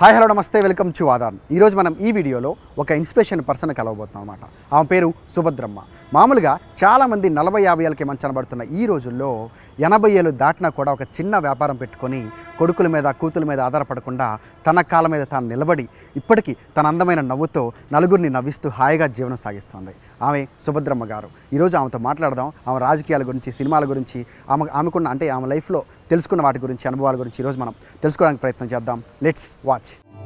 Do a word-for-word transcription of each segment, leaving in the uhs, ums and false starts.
Hi hello నమస్తే welcome to ఆదాన్. ఈరోజు మనం ఈ వీడియోలో ఒక ఇన్స్పిరేషన్ పర్సన్ కలవబోతున్నాం అనమాట. ఆమె పేరు సుభద్రమ్మ. మామూలుగా చాలామంది నలభై యాభై ఏళ్ళకి మంచనబడుతున్న ఈ రోజుల్లో ఎనభై ఏళ్ళు దాటినా కూడా ఒక చిన్న వ్యాపారం పెట్టుకొని కొడుకుల మీద కూతుల మీద ఆధారపడకుండా తన కాళ్ళ మీద తాను నిలబడి ఇప్పటికీ తన అందమైన నవ్వుతో నలుగురిని నవ్విస్తూ హాయిగా జీవనం సాగిస్తుంది. ఆమె సుభద్రమ్మ గారు. ఈరోజు ఆమెతో మాట్లాడదాం. ఆమె రాజకీయాల గురించి, సినిమాల గురించి, ఆమె ఆమెకున్న అంటే ఆమె లైఫ్లో తెలుసుకున్న వాటి గురించి, అనుభవాల గురించి ఈరోజు మనం తెలుసుకోవడానికి ప్రయత్నం చేద్దాం. Let's watch.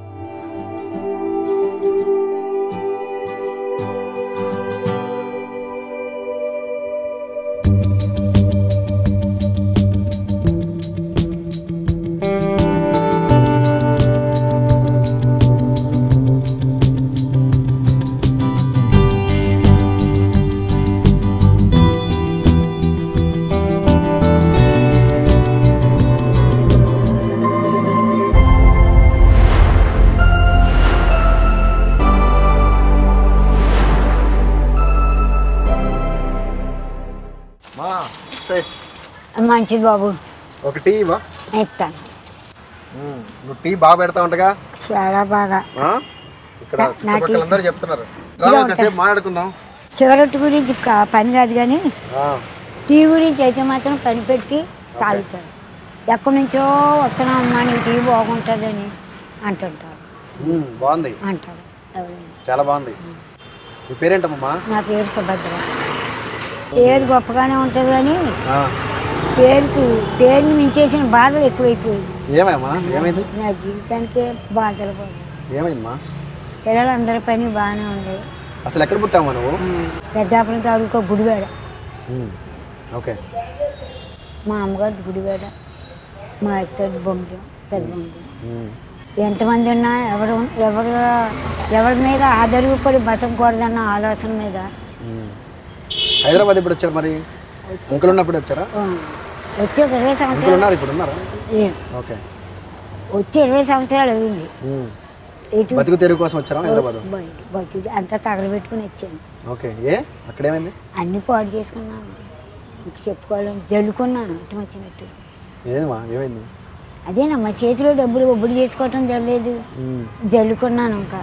మంచిది బాబు, ఒక టీ ఇవ్వ. ఇస్తాను. నువ్వు టీ బాగా పెడతా ఉంటగా? చాలా బాగా. ఇక్కడ చుట్టుపక్కలందరూ చెప్తున్నారు. కాసేపు మాట్లాడుకుందాం. సిగరెట్ గురించి పని కాదు కానీ టీ గురించి అయితే మాత్రం పని పెట్టి తాగుతారు. ఎక్కడి నుంచో వస్తున్నాం అమ్మా, నీ టీ బాగుంటుందని అంటుంటారు. బాగుంది అంటారు. చాలా బాగుంది. నీ పేరేంటమ్మా? నా పేరు సుభద్ర. పేరు గొప్పగానే ఉంటుంది కానీ పేరుకు పేరుని మించేసిన బాధలు ఎక్కువైపోయి ఏమమ్మా ఏమైంది? నా జీవితానికే బాధలు పోయి. ఏమైందమ్మా? పిల్లలందరి పని బాగానే ఉండేది. అసలు ఎక్కడ పుట్టామా నువ్వు? పెద్దాపురం తాలూకా గుడివాడ. ఓకే. మా అమ్మగారి గుడివాడ, మా అత్తది బొమ్మిది, పెద్ద బొమ్మిది. ఎంతమంది ఉన్నా ఎవరు ఎవరు ఎవరి మీద ఆధారపడి బతకూడదన్న ఆలోచన మీద. హైదరాబాద్ ఎప్పుడు వచ్చారు మరి? అంకుల్ ఉన్నప్పుడు వచ్చారా? వచ్చి ఒక ఇరవై సంవత్సరాలు ఇప్పుడు ఉన్నారా? ఓకే. వచ్చి ఇరవై సంవత్సరాలు అయింది. బతుకు తెరువు కోసం వచ్చారా హైదరాబాద్? బతుకు అంతా తగలబెట్టుకుని వచ్చాను. ఓకే. ఏ అక్కడ ఏమైంది? అన్ని పాడు చేసుకున్నాను. మీకు చెప్పుకోవాలని జల్లుకున్నాను ఇటు వచ్చినట్టు. ఏమా ఏమైంది? అదేనమ్మా, చేతిలో డబ్బులు ఒబ్బడి చేసుకోవటం జరగలేదు, జల్లుకున్నాను. ఇంకా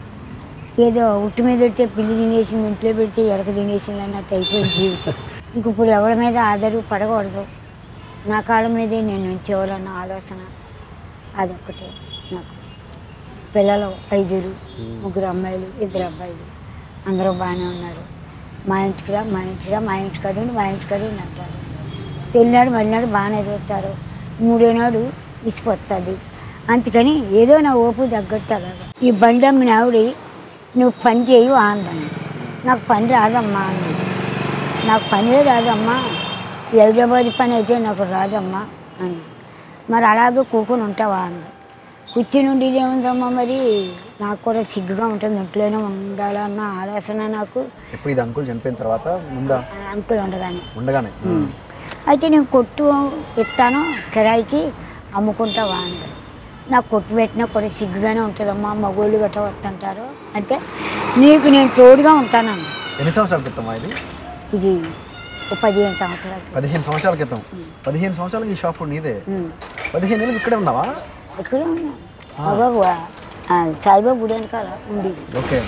ఏదో ఉట్టు మీద పెడితే పిల్లి తినేసింది, ఇంట్లో పెడితే ఎరక తినేసింది అన్నట్టు అయిపోయింది జీవితం. ఇంక ఇప్పుడు ఎవరి మీద ఆధారు పడకూడదు, నా కాళ్ళ మీదే నేను ఉంచేవాలన్న ఆలోచన అదొక్కటే నాకు. పిల్లలు ఐదుగురు, ముగ్గురు అమ్మాయిలు, ఇద్దరు అబ్బాయిలు, అందరూ బాగానే ఉన్నారు. మా ఇంటికిరా మా ఇంటికిరా మా ఇంటి కాదు మా ఇంటి కాదు అంటారు. తెల్లినాడు మళ్ళీనాడు బాగానే చూస్తారు, మూడో నాడు ఇసిపోతుంది. అందుకని ఏదో నా ఓపు తగ్గట్టు అలాగా. ఈ బండి అమ్మిన ఆవిడ నువ్వు పని చేయు అన్నాను. నాకు పని రాదమ్మా అన్నాను. నాకు పనే రాదమ్మా, హైదరాబాద్ పని అయితే నాకు రాదమ్మా అని. మరి అలాగే కూకుని ఉంటావా అన్న. కుర్చీ నుండి ఇదేముందమ్మా, మరి నాకు కూడా సిగ్గుగా ఉంటుంది, ఇంట్లోనే ఉండాలన్న ఆలోచన నాకు. ఇప్పుడు ఇది అంకుల్ చనిపోయిన తర్వాత ముందా? అంకుల్ ఉండగానే ఉండగానే అయితే నేను కొట్టు ఇస్తాను కిరాయికి, అమ్ముకుంటావా అంట. నాకు కొట్టు పెట్టినా కూడా సిగ్గుగానే ఉంటుందమ్మా, మగోళ్ళు గట్రా వస్తుంటారు అంటే నీకు నేను తోడుగా ఉంటానన్న. ఎన్ని సంవత్సరాల క్రితం ఇది? ఇది పదిహేను సంవత్సరాలు. పదిహేను సంవత్సరాల క్రితం. పదిహేను సంవత్సరాలకి ఈ షాప్ నీదే? పదిహేను ఏళ్ళకి ఇక్కడే ఉన్నావా? ఇక్కడే ఉన్నా. బాబు సాయిబాబా గుడి వెనకాల ఉండేది. ఓకే.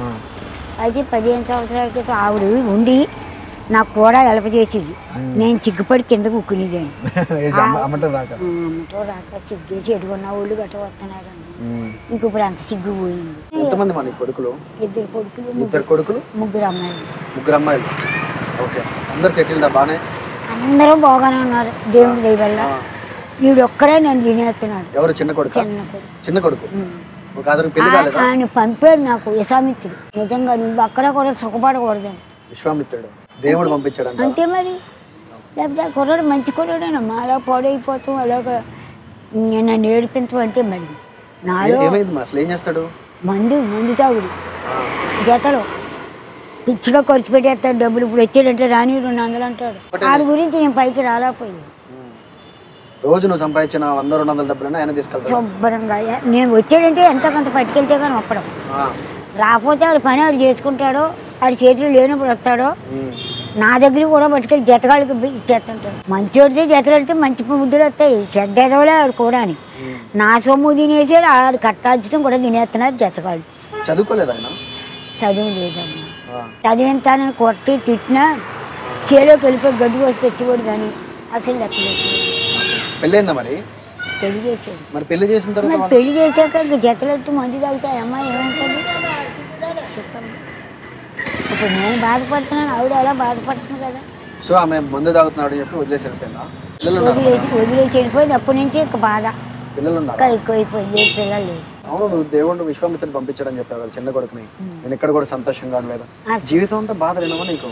అయితే పదిహేను సంవత్సరాల క్రితం ఆవిడ ఉండి నాకు కూడా హెల్ప్ చేసేది. నేను చిగ్గుపడి కింద కుక్కునేదాన్ని. అమ్మటో రాక సిగ్గేసి ఎడుకున్న వాళ్ళు గట్ట వస్తున్నారు. ఇంక ఇప్పుడు అంత సిగ్గు పోయింది. ఎంతమంది మన కొడుకులు? ఇద్దరు కొడుకులు, ఇద్దరు కొడుకులు, ముగ్గురు అమ్మాయిలు. ముగ్గురు అమ్మాయిలు. ఓకే. అందరు సెటిల్ దా? బాగానే అందరూ బాగానే ఉన్నారు దేవుడి దయ వల్ల. వీడు ఒక్కడే నేను తినేస్తున్నాడు. ఎవరు? చిన్న కొడుకు. చిన్న కొడుకు. చిన్న కొడుకు. ఆయన పంపాడు నాకు విశ్వామిత్రుడు. నిజంగా నువ్వు అక్కడ కూడా సుఖపడకూడదని. విశ్వామిత్రుడు దేవుడు పంపించాడు అంతే మరి. లేకపోతే కుర్రాడు మంచి కుర్రాడేనమ్మా, అలా పాడైపోతాం, అలాగా నన్ను ఏడిపించు అంటే మరి నాలో అసలు ఏం చేస్తాడు? మందు మందు తాగుడు జతలో పిచ్చిగా ఖర్చు పెట్టేస్తాడు డబ్బులు. ఇప్పుడు వచ్చాడంటే రాని రెండు వందలు అంటాడు. వాడి గురించి నేను పైకి రాలేకపోయింది. రోజు నువ్వు సంపాదించిన వంద రెండు వందల డబ్బులు ఆయన తీసుకెళ్తాడు శుభ్రంగా. నేను వచ్చాడంటే ఎంత కొంత పట్టుకెళ్తే కానీ ఒప్పడం, రాకపోతే ఆడు పని ఆడు చేసుకుంటాడో, ఆడి చేతులు లేనప్పుడు వస్తాడో నా దగ్గర కూడా పట్టుకెళ్ళి జతగాళ్ళకి ఇచ్చేస్తుంటాడు. మంచోడితే జతగాడితే మంచి ముద్దులు వస్తాయి, చెడ్డ ఎదవలే ఆడు కూడా అని నా సొమ్ము తినేసాడు. ఆడు కట్టాల్చడం కూడా తినేస్తున్నారు జతగాళ్ళు. చదువుకోలేదు ఆయన? చదువు లేదమ్మా. చదివింతానని కొట్టి తిట్టినా చేలోకి వెళ్ళిపోయి గడ్డి కోసి తెచ్చిపోడు కానీ అసలు లెక్కలేదు. పెళ్ళైందా మరి? పెళ్లి చేసాడు. మరి పెళ్లి చేసిన తర్వాత పెళ్లి చేశాక జతలెట్టు మంచి తాగుతాయి అమ్మ ఏమంటుంది చెప్పండి. ఇప్పుడు నేను బాధపడుతున్నాను, ఆవిడ అలా బాధపడుతుంది కదా. సో ఆమె మందు తాగుతున్నాడు చెప్పి వదిలేసి వెళ్ళిపోయిందా? వదిలేసి వదిలేసి వెళ్ళిపోయింది. అప్పటి నుంచి ఇంకా బాధ పిల్లలు ఇంకా ఎక్కువైపోయింది. ఏ పిల్లలు లేదు. అవును, నువ్వు దేవుడు విశ్వామిత్రుని పంపించడం చెప్పావు కదా చిన్న కొడుకుని. నేను ఇక్కడ కూడా సంతోషంగా లేదా? జీవితం అంతా బాధ లేనవా నీకు?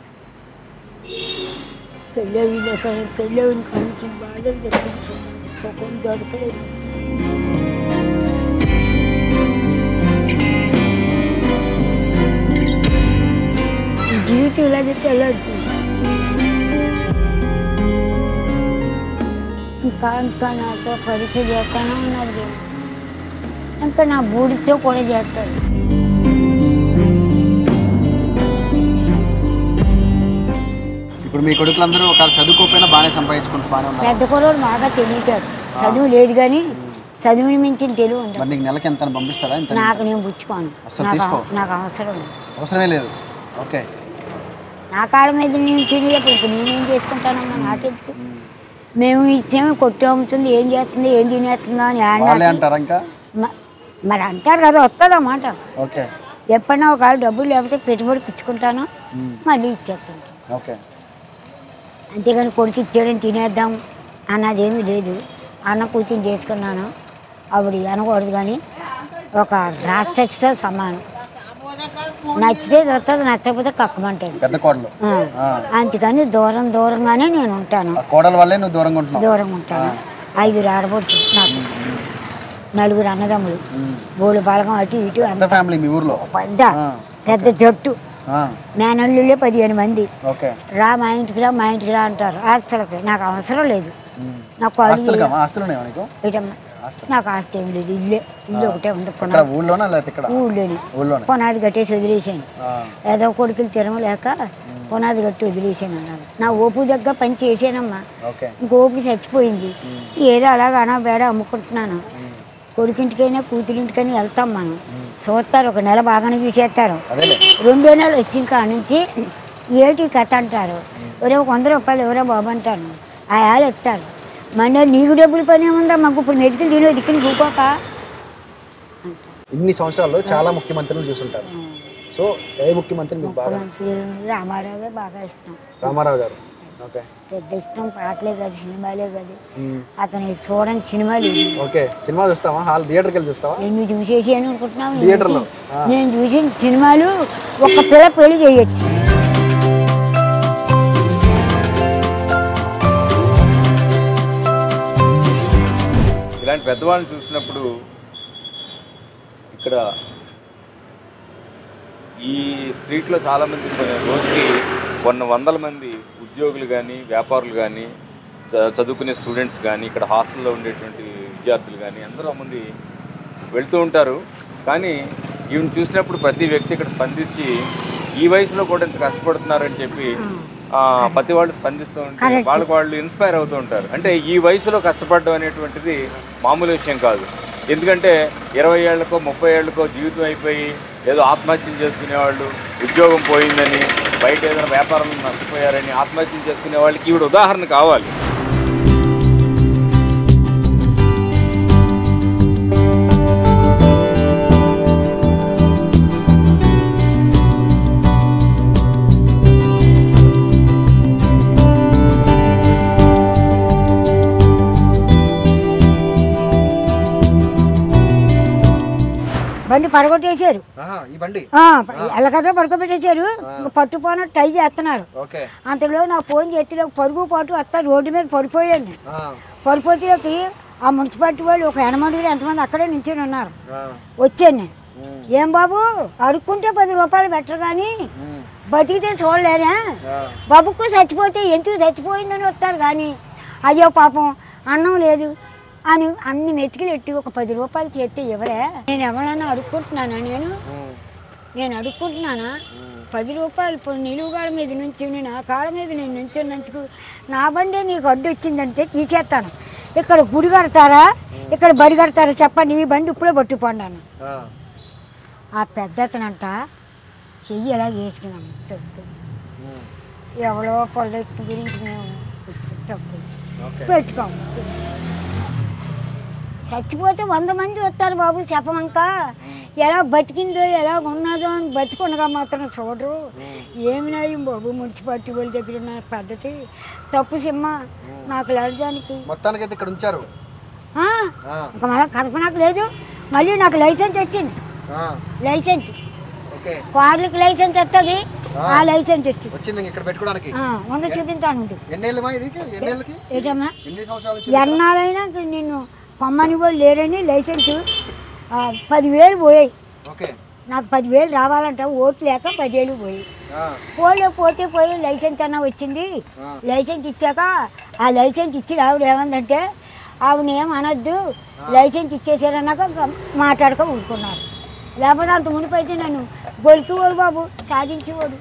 పెళ్ళవి పెళ్ళవి కొంచెం బాధలు తెప్పించాను, సుఖం దొరకలేదు. జీవితం ఇలా చెప్తే ఎలా ఇంకా ఇంకా నాతో పరిచయం చేస్తానే ఉన్నది. ఇంకా నా బూడితో కూడా చేస్తాడు. ఇప్పుడు మీ కొడుకులందరూ ఒక చదువుకోకపోయినా బాగానే సంపాదించుకుంటూ బాగానే ఉన్నారు. పెద్ద కొడుకు బాగా తెలియచాడు, చదువు లేదు కానీ చదువుని మించిన తెలివి ఉంటుంది. నీకు నెలకి ఎంత పంపిస్తాడా? నాకు నేను పుచ్చుకోను, నాకు అవసరం అవసరమే లేదు. ఓకే, నా కాళ్ళ మీద నేను తినేటప్పుడు ఇప్పుడు నేనేం చేసుకుంటానమ్మా, నాకెందుకు. మేము ఇచ్చేమో కొట్టు అమ్ముతుంది, ఏం చేస్తుంది, ఏం తినేస్తుందా అని అంటారు. ఇంకా మరి అంటారు కదా, వస్తుంది అన్నమాట. ఓకే, ఎప్పుడన్నా ఒకవేళ డబ్బులు లేకపోతే పెట్టుబడి పుచ్చుకుంటాను, మళ్ళీ ఇచ్చేస్తాను. ఓకే, అంతేగాని కొడుకు ఇచ్చేయడం తినేద్దాం అన్నదేమీ లేదు. అన్న కూర్చొని చేసుకున్నాను, ఆవిడ అనకూడదు కానీ ఒక రాక్షసితో సమానం. నచ్చితే వస్తుంది, నచ్చకపోతే కక్కమంటాడు పెద్ద కోడలు. అందుకని దూరం దూరంగానే నేను ఉంటాను. కోడల వల్లే నువ్వు దూరంగా ఉంటావు? దూరంగా ఉంటాను. ఐదుగురు ఆడబడుచు నాకు, నలుగురు అన్నదమ్ములు, బోలు బలగం అటు ఇటు. అంత ఫ్యామిలీ మీ ఊర్లో? పెద్ద పెద్ద జట్టు, మేనల్లుళ్ళే పదిహేను మంది. రా మా ఇంటికి రా, మా ఇంటికి రా అంటారు. ఆస్తులకి నాకు అవసరం లేదు. నాకు నాకు ఆస్తి ఏం లేదు, ఇల్లే ఇల్లు ఒకటే ఉంది. ఊళ్ళోని పునాది కట్టేసి వదిలేసాను. ఏదో కొడుకులు తినలేక పునాది కట్టి వదిలేసాను అన్నాను. నా ఓపు దగ్గర పని చేసానమ్మా, ఇంక ఓపు చచ్చిపోయింది. ఏదో అలాగ అనా బేడ అమ్ముకుంటున్నాను. కొడుకింటికైనా కూతురింటికైనా వెళ్తాం మనం, చూస్తారు, ఒక నెల బాగానే చూసేస్తారు. రెండో నెలలు వచ్చిన కాడ నుంచి ఏటి కథ అంటారు. ఎవరో ఒక వంద రూపాయలు ఎవరో బాబు అంటాను, ఆ ఏళ్ళు ఇస్తారు. మన నీకు డబ్బులు పని ఏముందా, మాకు ఇప్పుడు మెతుకులు తినే దిక్కుని చూకోక. ఇన్ని సంవత్సరాల్లో చాలా ముఖ్యమంత్రులు చూసుంటారు. సో ఏ ముఖ్యమంత్రి మీకు బాగా? రామారావు బాగా ఇష్టం. రామారావు గారు పెద్ద ఇష్టం. పాటలే కాదు, సినిమాలే కాదు. అతను చూడని సినిమాలు. ఓకే, సినిమా చూస్తావా? హాల్ థియేటర్కి వెళ్ళి చూస్తావా? నేను చూసేసి అని అనుకుంటున్నాను. థియేటర్లో నేను చూసిన సినిమాలు ఒక పిల్ల పెళ్లి చేయొచ్చు. ఇలాంటి పెద్దవాళ్ళని చూసినప్పుడు ఇక్కడ ఈ స్ట్రీట్లో చాలామంది రోజుకి కొన్ని వందల మంది ఉద్యోగులు కానీ, వ్యాపారులు కానీ, చదువుకునే స్టూడెంట్స్ కానీ, ఇక్కడ హాస్టల్లో ఉండేటువంటి విద్యార్థులు కానీ అందరూ మంది వెళ్తూ ఉంటారు. కానీ ఈవెన్ చూసినప్పుడు ప్రతి వ్యక్తి ఇక్కడ స్పందించి ఈ వయసులో కూడా ఇంత కష్టపడుతున్నారని చెప్పి ప్రతి వాళ్ళు స్పందిస్తూ ఉంటారు. వాళ్ళకి వాళ్ళు ఇన్స్పైర్ అవుతూ ఉంటారు. అంటే ఈ వయసులో కష్టపడడం అనేటువంటిది మామూలు విషయం కాదు. ఎందుకంటే ఇరవై ఏళ్ళకో ముప్పై ఏళ్ళకో జీవితం అయిపోయి ఏదో ఆత్మహత్యలు చేసుకునేవాళ్ళు, ఉద్యోగం పోయిందని, బయట ఏదైనా వ్యాపారంలో నష్టపోయారని ఆత్మహత్యలు చేసుకునే వాళ్ళకి ఈవిడ ఉదాహరణ కావాలి. బండి పడగొట్టేశారు, ఎల్లకట్ట పడుకోబెట్టేశారు. పట్టుపోన టై చేస్తున్నారు. అంతలో నాకు ఫోన్ చేస్తే పరుగు పాటు వస్తా రోడ్డు మీద పడిపోయాను. పడిపోతేకి ఆ మున్సిపాలిటీ వాళ్ళు ఒక ఎనమంది ఎంతమంది అక్కడే నించుని ఉన్నారు. వచ్చాను నేను, ఏం బాబు అడుక్కుంటే పది రూపాయలు బెటర్ కానీ బతికితే చూడలేరా, బాబుకు చచ్చిపోతే ఎందుకు చచ్చిపోయిందని వస్తారు కానీ అయ్యో పాపం అన్నం లేదు అని అన్ని మెతుకులు ఎట్టి ఒక పది రూపాయలు చేస్తే ఎవరే. నేను ఎవరన్నా అడుక్కుంటున్నానా? నేను నేను అడుక్కుంటున్నానా పది రూపాయలు ఇప్పుడు నిలువుగాడ మీద నుంచి నా కాళ్ళ మీద నేను నుంచున్నందుకు నా బండి నీకు అడ్డు వచ్చిందంటే తీసేస్తాను. ఇక్కడ గుడి కడతారా ఇక్కడ బడి కడతారా చెప్పండి, ఈ బండి ఇప్పుడే పట్టుకుపోండాను. ఆ పెద్దతనంట చెయ్యి ఎలా చేసుకున్నాము తప్పు, ఎవరో పొల్లెట్టు గురించి మేము తప్పు పెట్టుకోము. చచ్చిపోతే వంద మంది వస్తారు బాబు చెప్పమంక, ఎలా బతికిందో ఎలా ఉన్నదో అని బతికుండగా మాత్రం చూడరు. ఏమి నయం బాబు మున్సిపాలిటీ వాళ్ళ దగ్గర ఉన్న పద్ధతి తప్పు సిమ్మ నాకు లడడానికి మొత్తానికి ఇక్కడ ఉంచారు. ఇంకా మళ్ళీ కల్పనకు లేదు, మళ్ళీ నాకు లైసెన్స్ వచ్చింది. లైసెన్స్ కార్లకి లైసెన్స్ వస్తుంది, ఆ లైసెన్స్ వచ్చింది ఇక్కడ పెట్టుకోవడానికి ముందు చూపించాను. ఏటమ్మా ఎన్నాళ్ళైనా నిన్ను పొమ్మని కూడా లేరని లైసెన్స్ పదివేలు పోయాయి. నాకు పదివేలు రావాలంట ఓట్లు లేక పదివేలు పోయి పోలే పోతే పోయి లైసెన్స్ అన్న వచ్చింది. లైసెన్స్ ఇచ్చాక ఆ లైసెన్స్ ఇచ్చి ఆవిడ ఏమందంటే ఆవిడ ఏం అనొద్దు లైసెన్స్ ఇచ్చేసారన్నాక మాట్లాడక ఊరుకున్నారు. లేకపోతే అంత మునిపైతే నన్ను గొలికివాడు బాబు సాధించేవాడు.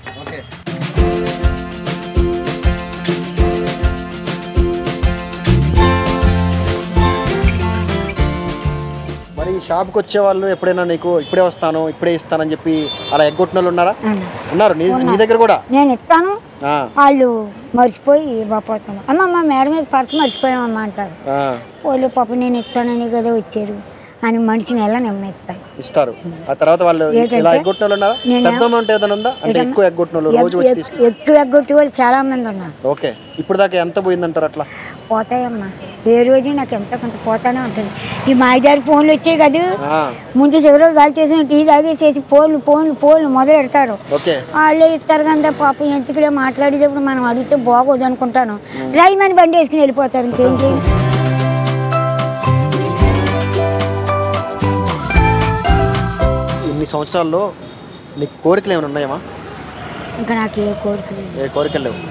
మరి ఈ షాప్కి వచ్చే వాళ్ళు ఎప్పుడైనా నీకు ఇప్పుడే వస్తాను ఇప్పుడే ఇస్తానని చెప్పి అలా ఎగ్గొట్టిన వాళ్ళు ఉన్నారా? ఉన్నారు నీ దగ్గర కూడా. నేను ఇస్తాను, వాళ్ళు మర్చిపోయి ఇవ్వపోతాను. అమ్మమ్మ మేడ మీద పర్సు మర్చిపోయామమ్మా అంటారు. వాళ్ళు పాప నేను ఇస్తానని కదా వచ్చారు అని మనిషిని ఎలా నెమ్మదిస్తాను ఇస్తారు. ఆ తర్వాత వాళ్ళు ఇలా ఎగ్గొట్టిన వాళ్ళు ఉన్నారా? పెద్ద అమౌంట్ ఏదైనా ఉందా అంటే ఎక్కువ ఎగ్గొట్టిన వాళ్ళు రోజు వచ్చి తీసుకు ఎక్కువ ఎగ్గొట్టి వాళ్ళు చాలా మంది ఉన్నారు. ఓకే, ఇప్పుడు దాకా ఎంత పోయిందంటారు? అట్లా పోతాయమ్మా, ఏ రోజు నాకు ఎంత కొంత పోతానే ఉంటుంది. ఈ మాయదారి ఫోన్లు వచ్చాయి కదా, ముందు సిగరెట్ కాల్ చేసిన టీ తాగేసేసి ఫోన్లు ఫోన్లు ఫోన్లు మొదలు పెడతారు. వాళ్ళే ఇస్తారు కదా పాపం, ఎందుకులే మాట్లాడేటప్పుడు మనం అడిగితే బాగోదు అనుకుంటాను. రైమని బండి వేసుకుని వెళ్ళిపోతారు. ఇంకేం చేయండి. ఇన్ని సంవత్సరాల్లో నీకు కోరికలు ఏమైనా ఉన్నాయమ్మా? ఇంకా నాకు ఏ కోరికలు ఏ కోరికలు లేవు.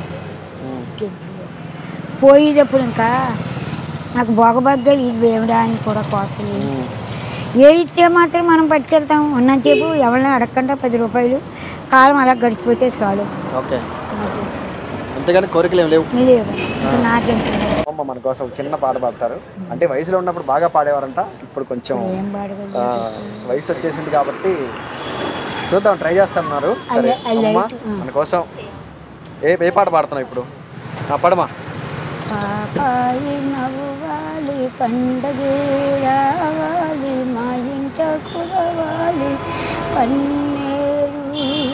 పోయేటప్పుడు ఇంకా నాకు బొగబగ్గలు ఇది వేయడా అని కూడా కోరికలు. ఏ ఇస్తే మాత్రం మనం పట్టుకెళ్తాం. ఉన్నంతసేపు ఎవరైనా అడగకుండా పది రూపాయలు కాలం అలా గడిచిపోతే చాలు. ఓకే, అంతేగాని కోరికలు ఏం లేవు. నాకేం మన కోసం చిన్న పాట పాడతారు అంటే వయసులో ఉన్నప్పుడు బాగా పాడేవారంట, ఇప్పుడు కొంచెం వయసు వచ్చేసింది కాబట్టి చూద్దాం ట్రై చేస్తున్నారు. సరే అమ్మ మన కోసం ఏ ఏ పాట పాడుతున్నావు ఇప్పుడు? పడమా. పాపాయి నవ్వాలి పండగే రావాలి మా ఇంట కురవాలి పన్నేరు.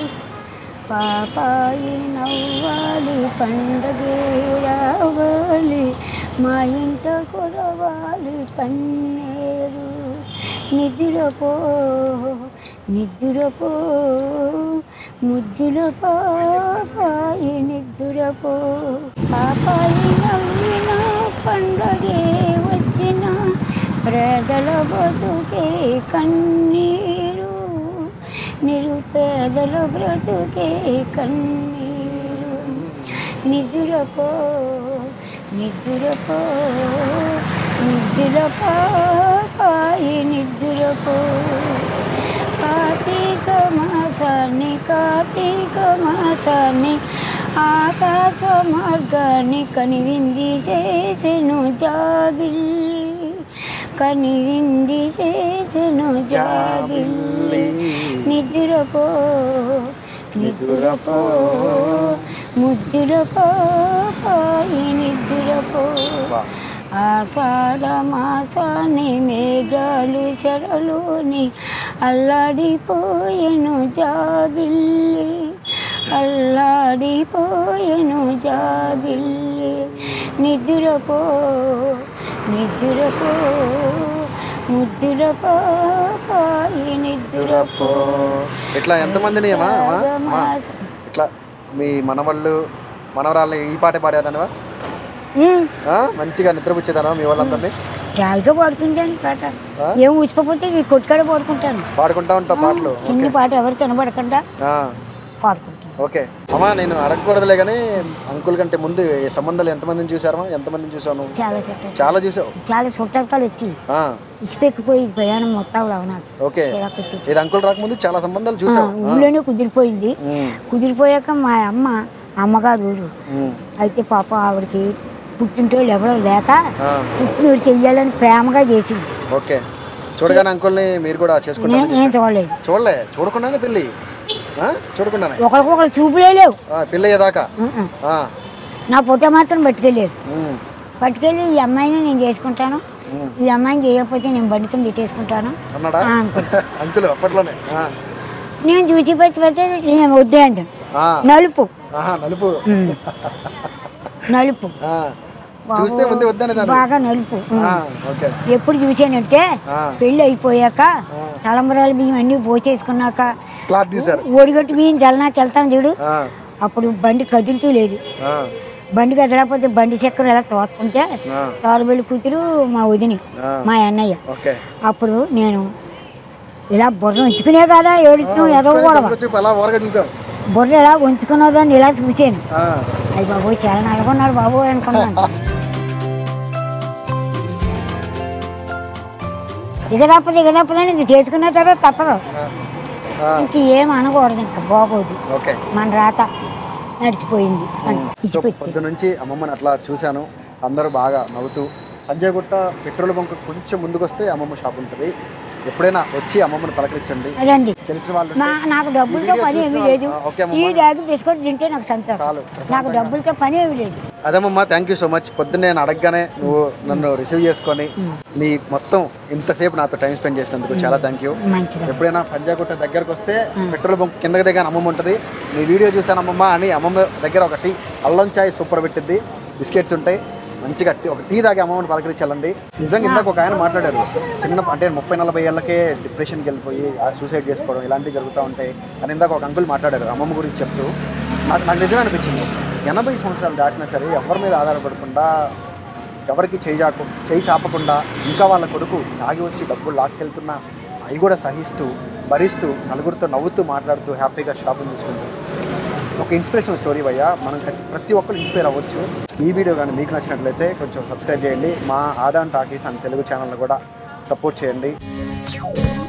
పాపాయి నవ్వాలి పండగే రావాలి మా ఇంట కురవాలి పన్నేరు. నిద్రపో నిద్రపో ముద్దుల పాపాయి నిద్రపో. పాపాయి నవ్విన పండగే వచ్చిన పేదల బతుకే కన్నీరు. నిరుపేదల బ్రతుకే కన్నీరు. నిద్రపో నిద్రపో నిద్ర పాపాయి నిద్రపో. కార్తీక మాసాన్ని కార్తీక మాసాన్ని ఆకాశ మార్గాన్ని కనివింది చేసెను జాబిల్లి. కనివింది చేసెను జాబిల్లి. నిద్రపో నిద్రపో ముద్దుల పాపాయి నిద్రపో. ఆషాఢ మాసాన్ని మేఘాలు చెరలోని అల్లాడిపోయెను జాబిల్లి. అల్లాడిపోయెను జాబిల్లి. నిద్రపో నిద్రపో ముద్దుల పాపాయి నిద్రపో. ఇట్లా ఎంతమందిని ఇట్లా మీ మనవాళ్ళు మనవరాళ్ళని ఈ పాట పాడేదానివా? మంచిగా నిద్రపుచ్చేదానా మీ వాళ్ళందరినీ? జాయిగా పాడుకుంటాను పాట. ఏం ఉచిపోతే కొట్టుకాడ పాడుకుంటాను. పాడుకుంటా ఉంటా పాటలు. చిన్న పాట ఎవరు కనబడకుండా పాడుకుంటాను. ఓకే అమ్మా, నేను అడగకూడదులే కానీ అంకుల్ కంటే ముందు ఈ సంబంధాలు ఎంతమందిని చూసారమ్మా? ఎంతమందిని చూసావు? చాలా చుట్టాలు చాలా చూసావు. చాలా చుట్టాలు వచ్చి ఇసుపెక్కిపోయి ప్రయాణం మొత్తం నాకు. ఓకే, ఇది అంకుల్ రాకముందు చాలా సంబంధాలు చూసావు. ఊళ్ళోనే కుదిరిపోయింది. కుదిరిపోయాక మా అమ్మ అమ్మగారు ఊరు అయితే పాప ఆవిడకి పుట్టింటోళ్ళు ఎవరో లేక పుట్టినూరు చెయ్యాలని ప్రేమగా చేసింది. ఓకే, చూడగానే అంకుల్ని మీరు కూడా చేసుకున్నారు? నేను చూడలేదు. చూడలే? చూడకుండానే పెళ్ళి? చూడకుండానే ఒకరికొకరు చూపులే లేవు పెళ్ళి అయ్యేదాకా. నా ఫోటో మాత్రం పట్టుకెళ్ళారు. పట్టుకెళ్ళి ఈ అమ్మాయిని నేను చేసుకుంటాను, ఈ అమ్మాయిని చేయకపోతే నేను బండికం తిట్టేసుకుంటాను అన్నాడా అంకుల్ అప్పట్లోనే? నేను చూసి పచ్చి పెడితే నేను వద్దే అంటాను. నలుపు నలుపు నలుపు చూస్తే ముందే వద్దనే బాగా నలుపు. ఎప్పుడు చూసానంటే పెళ్ళి అయిపోయాక తలంబరాలు బియ్యం అన్ని పోసేసుకున్నాక ఓడిగట్టు బియ్యం జలనాకి వెళ్తాం చూడు, అప్పుడు బండి కదులుతూ లేదు. బండి కదలకపోతే బండి చక్రం ఎలా తోసుకుంటే తోడబెల్లి కూతురు మా వదిని మా అన్నయ్య. అప్పుడు నేను ఇలా బుర్ర ఉంచుకునే కదా ఏడుతున్నాం ఏదో కూడా బుర్ర ఎలా ఉంచుకున్నదాన్ని ఇలా చూసాను. అయ్యి బాబోయ్ చాలా నలుగున్నాడు బాబోయ్ అనుకున్నాను. ఇక తప్పదు ఇక తప్పదని ఇది చేసుకున్న తర్వాత తప్పదు. ఇంక ఏం అనకూడదు, ఇంకా బాగోదు, మన రాత నడిచిపోయింది. పొద్దు నుంచి అమ్మమ్మని అట్లా చూశాను. అందరూ బాగా నవ్వుతూ. పంజాగుట్ట పెట్రోల్ బంక్ కొంచెం ముందుకు వస్తే అమ్మమ్మ షాప్ ఉంటుంది. ఎప్పుడైనా వచ్చి అమ్మమ్మని పలకరించండి. తెలిసిన వాళ్ళు. నాకు డబ్బులతో పని ఏమీ లేదు. ఈ బ్యాగ్ బిస్కెట్ తింటే నాకు సంతోషం. నాకు డబ్బులతో పని ఏమీ లేదు. అదేమమ్మా, థ్యాంక్ యూ సో మచ్. పొద్దున్న నేను అడగగానే నువ్వు నన్ను రిసీవ్ చేసుకొని నీ మొత్తం ఇంతసేపు నాతో టైం స్పెండ్ చేసినందుకు చాలా థ్యాంక్ యూ. ఎప్పుడైనా పంజాగుట్ట దగ్గరకు వస్తే పెట్రోల్ బంక్ కిందకి దిగానే అమ్మమ్మ ఉంటుంది. నీ వీడియో చూసాను అమ్మమ్మ అని అమ్మమ్మ దగ్గర ఒక టీ అల్లం చాయ్ సూపర్ పెట్టిద్ది, బిస్కెట్స్ ఉంటాయి, మంచిగా ఒక టీ తాగి అమ్మమ్మని పలకరించాలండి. నిజంగా ఇందాక ఒక ఆయన మాట్లాడారు, చిన్న అంటే ముప్పై నలభై ఏళ్ళకే డిప్రెషన్కి వెళ్ళిపోయి సూసైడ్ చేసుకోవడం ఇలాంటివి జరుగుతూ ఉంటాయి అని ఇందాక ఒక అంకుల్ మాట్లాడారు అమ్మమ్మ గురించి చెప్తూ. నాకు నాకు నిజమే అనిపించింది. ఎనభై సంవత్సరాలు దాటినా సరే ఎవరి మీద ఆధారపడకుండా, ఎవరికి చేయి చాకు చేయి చాపకుండా, ఇంకా వాళ్ళ కొడుకు తాగి వచ్చి డబ్బులు లాక్కెళ్తున్నా అవి కూడా సహిస్తూ భరిస్తూ నలుగురితో నవ్వుతూ మాట్లాడుతూ హ్యాపీగా షాపింగ్ చేసుకుంటూ ఒక ఇన్స్పిరేషన్ స్టోరీ భయ్యా. మనం ప్రతి ఒక్కరు ఇన్స్పైర్ అవ్వచ్చు. ఈ వీడియో కానీ మీకు నచ్చినట్లయితే కొంచెం సబ్స్క్రైబ్ చేయండి. మా ఆదాన్ టాకీస్ అని తెలుగు ఛానల్ని కూడా సపోర్ట్ చేయండి.